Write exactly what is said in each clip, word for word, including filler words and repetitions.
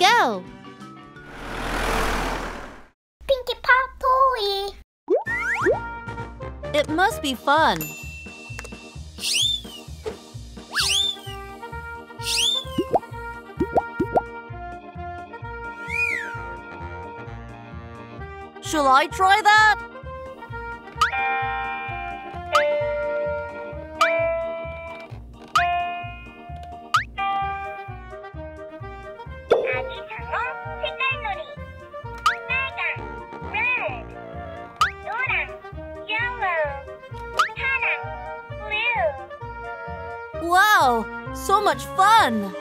go! PinkyPopTOY! It must be fun. Shall I try that? 아기 장어 색깔놀이. 빨강, red. 노랑, yellow. 파랑, blue. Wow, so much fun!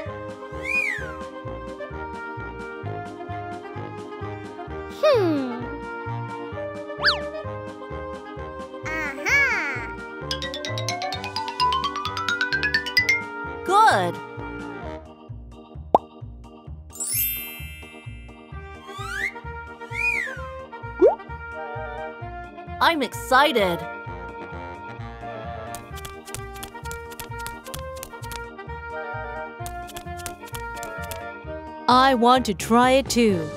Hmm. Aha. Good. I'm excited. I want to try it too.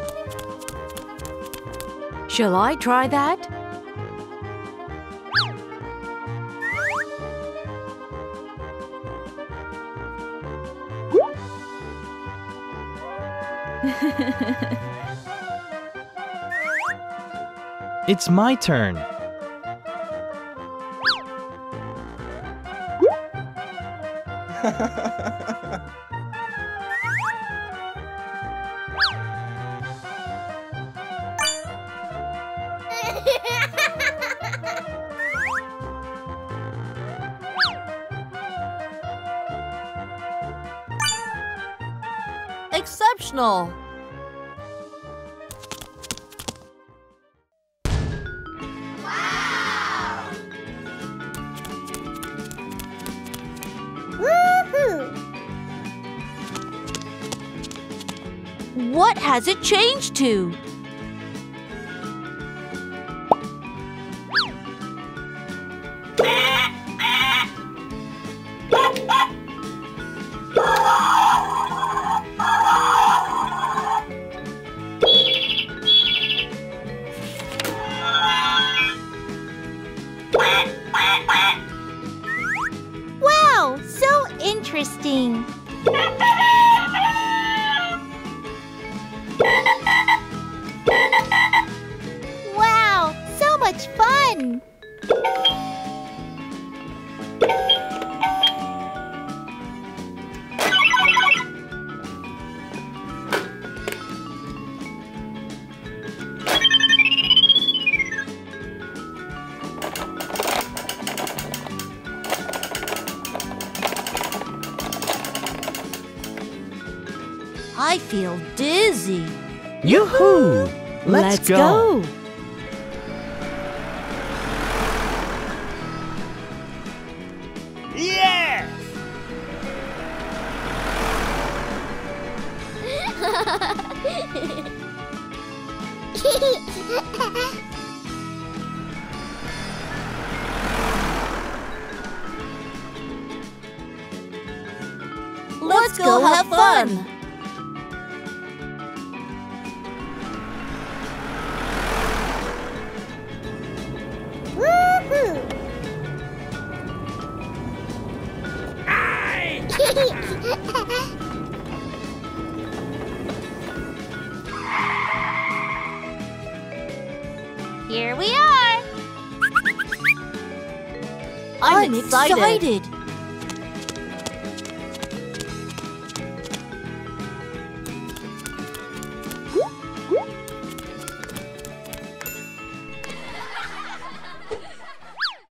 Shall I try that? It's my turn. Exceptional! Wow! Woohoo! What has it changed to? Wow, so interesting. Wow, so much fun. I feel dizzy. Yoo-hoo! Let's, Let's go. Yes! Let's go have fun. Woohoo! Here we are. I'm, I'm excited. excited.